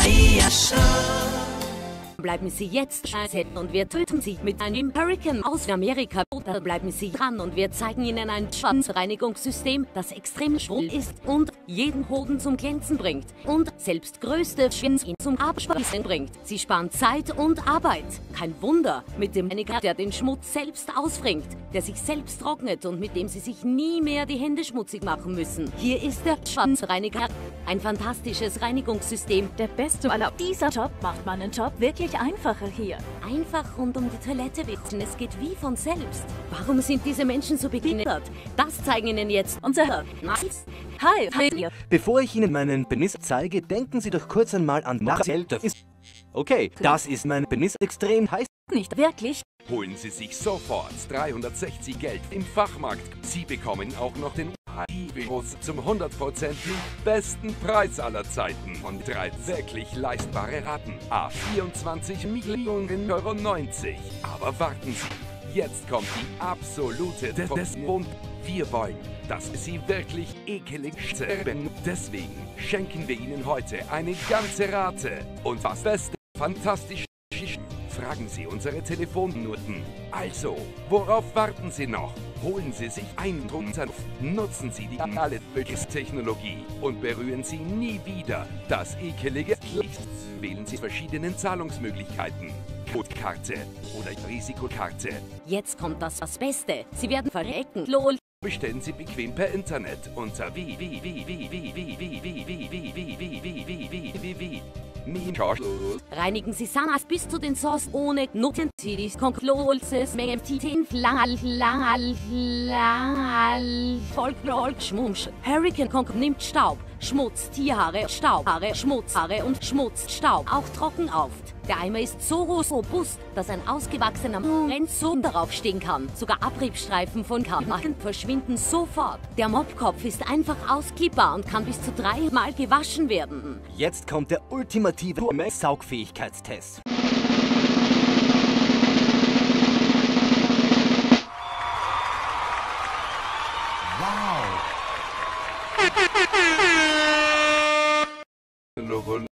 Bleiben Sie jetzt scheiße und wir töten Sie mit einem Hurricane aus Amerika. Oder bleiben Sie dran und wir zeigen Ihnen ein Schwanzreinigungssystem, das extrem schwul ist und jeden Hoden zum Glänzen bringt. Und selbst größte Schwänze zum Abspeisen bringt. Sie sparen Zeit und Arbeit. Kein Wunder, mit dem Reiniger, der den Schmutz selbst ausbringt, der sich selbst trocknet und mit dem Sie sich nie mehr die Hände schmutzig machen müssen. Hier ist der Schwanzreiniger. Ein fantastisches Reinigungssystem. Der beste aller. Dieser Job macht meinen Job wirklich einfacher hier. Einfach rund um die Toilette wischen, es geht wie von selbst. Warum sind diese Menschen so begeistert? Das zeigen Ihnen jetzt Unser Nice. Hi. Bevor ich Ihnen meinen Penis zeige, denken Sie doch kurz einmal an Nachzelter. Okay, das ist mein Penis extrem heiß. Nicht wirklich. Holen Sie sich sofort 360 Geld im Fachmarkt. Sie bekommen auch noch den HI-Virus zum 100% besten Preis aller Zeiten und 3 wirklich leistbare Raten. A24 Millionen Euro 90. Aber warten Sie, jetzt kommt die absolute Desmond. Wir wollen, dass Sie wirklich ekelig sterben. Deswegen schenken wir Ihnen heute eine ganze Rate. Und was Beste, fantastisch. Fragen Sie unsere Telefonnoten. Also, worauf warten Sie noch? Holen Sie sich einen Unterruf, nutzen Sie die Technologie und berühren Sie nie wieder das ekelige Licht. Wählen Sie verschiedene Zahlungsmöglichkeiten. Codekarte oder Risikokarte. Jetzt kommt das Beste. Sie werden verrecken. LOL. Bestellen Sie bequem per Internet unter Reinigen Sie Sanas bis zu den Sauce ohne Noten. Tidis Konkloses Megentiten Volk Schmumsch. Hurricane Konk nimmt Staub, Schmutz, Tierhaare, Staubhaare, Schmutzhaare und Schmutzstaub auch trocken auf. Der Eimer ist so robust, dass ein ausgewachsener Rennsohn darauf stehen kann. Sogar Abriebstreifen von Kammern verschwinden sofort. Der Mopkopf ist einfach ausklippbar und kann bis zu 3 Mal gewaschen werden. Jetzt kommt der ultimative Saugfähigkeitstest. Wow!